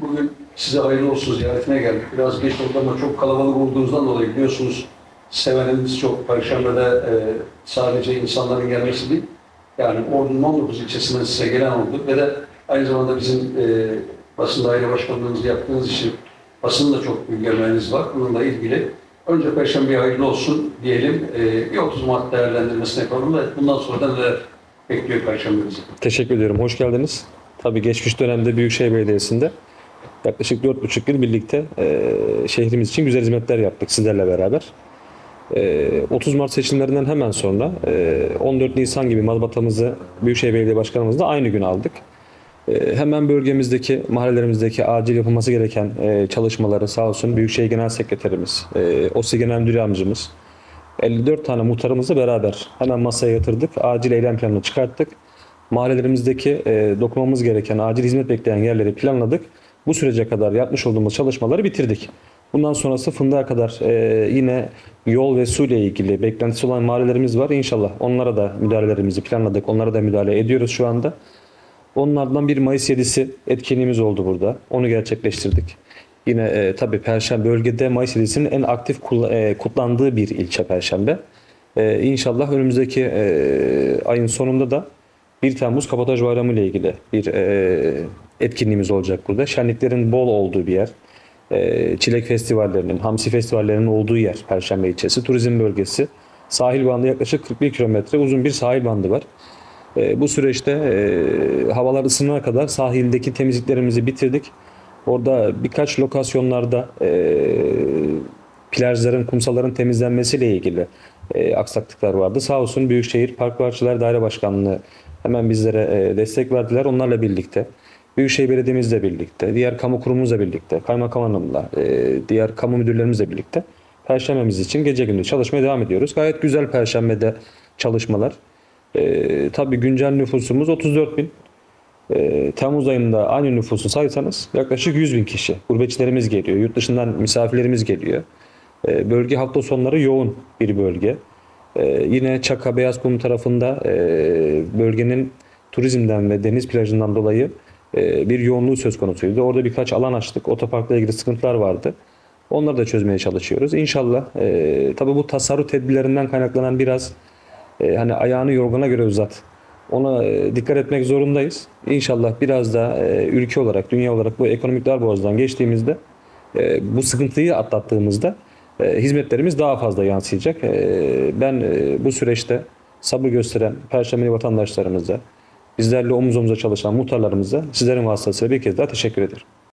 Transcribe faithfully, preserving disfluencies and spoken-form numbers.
bugün size hayırlı olsun ziyaretine geldik. Biraz geç oldu ama çok kalabalık olduğunuzdan dolayı biliyorsunuz sevenimiz çok. Perşembe'de e, sadece insanların gelmesi değil, yani Ordu'nun on dokuz ilçesinden size gelen oldu ve de aynı zamanda bizim e, basın daire başkanlığımızı yaptığınız için basının da çok büyük emeğiniz var. Bununla ilgili önce Perşembe'ye hayırlı olsun diyelim. E, bir otuz Mart değerlendirmesine yapalım ve bundan sonra da neler bekliyor Perşembe bizi. Teşekkür ediyorum. Hoş geldiniz. Tabii geçmiş dönemde Büyükşehir Belediyesi'nde yaklaşık dört buçuk yıl birlikte e, şehrimiz için güzel hizmetler yaptık sizlerle beraber. E, otuz Mart seçimlerinden hemen sonra e, on dört Nisan gibi mazbatamızı Büyükşehir Belediye Başkanımızla aynı gün aldık. E, hemen bölgemizdeki, mahallelerimizdeki acil yapılması gereken e, çalışmaları sağ olsun Büyükşehir Genel Sekreterimiz, e, OSİ Genel Müdür Yardımcımız, elli dört tane muhtarımızla beraber hemen masaya yatırdık. Acil eylem planını çıkarttık. Mahallelerimizdeki e, dokunmamız gereken, acil hizmet bekleyen yerleri planladık. Bu sürece kadar yapmış olduğumuz çalışmaları bitirdik. Bundan sonrası fındığa kadar e, yine yol ve su ile ilgili beklentisi olan mahallelerimiz var. İnşallah onlara da müdahalelerimizi planladık. Onlara da müdahale ediyoruz şu anda. Onlardan bir Mayıs yedisi etkinliğimiz oldu burada. Onu gerçekleştirdik. Yine e, tabii Perşembe bölgede Mayıs yedisinin en aktif e, kutlandığı bir ilçe Perşembe. E, İnşallah önümüzdeki e, ayın sonunda da bir Temmuz Kabotaj Bayramı ile ilgili bir e, etkinliğimiz olacak burada. Şenliklerin bol olduğu bir yer. E, çilek festivallerinin, hamsi festivallerinin olduğu yer Perşembe ilçesi. Turizm bölgesi. Sahil bandı yaklaşık kırk bir kilometre uzun bir sahil bandı var. E, bu süreçte e, havalar ısınana kadar sahildeki temizliklerimizi bitirdik. Orada birkaç lokasyonlarda e, plajların, kumsalların temizlenmesiyle ilgili e, aksaklıklar vardı. Sağ olsun Büyükşehir Park Bahçeler Daire Başkanlığı hemen bizlere e, destek verdiler. Onlarla birlikte, Büyükşehir Belediye'mizle birlikte, diğer kamu kurumumuzla birlikte, kaymakam hanımla, e, diğer kamu müdürlerimizle birlikte Perşembemiz için gece gündüz çalışmaya devam ediyoruz. Gayet güzel Perşembe'de çalışmalar. E, tabii güncel nüfusumuz otuz dört bin. E, Temmuz ayında aynı nüfusu saysanız yaklaşık yüz bin kişi. Gurbetçilerimiz geliyor, yurt dışından misafirlerimiz geliyor. E, bölge hafta sonları yoğun bir bölge. E, yine Çaka Beyazkum tarafında e, bölgenin turizmden ve deniz plajından dolayı e, bir yoğunluğu söz konusuydu. Orada birkaç alan açtık. Otoparkla ilgili sıkıntılar vardı. Onları da çözmeye çalışıyoruz. İnşallah e, tabii bu tasarruf tedbirlerinden kaynaklanan biraz e, hani ayağını yorgana göre uzat. Ona e, dikkat etmek zorundayız. İnşallah biraz da e, ülke olarak, dünya olarak bu ekonomik darboğazdan geçtiğimizde, e, bu sıkıntıyı atlattığımızda e, hizmetlerimiz daha fazla yansıyacak. E, ben e, bu süreçte sabır gösteren Perşembeli vatandaşlarımıza, bizlerle omuz omuza çalışan muhtarlarımıza sizlerin vasıtasıyla bir kez daha teşekkür ederim.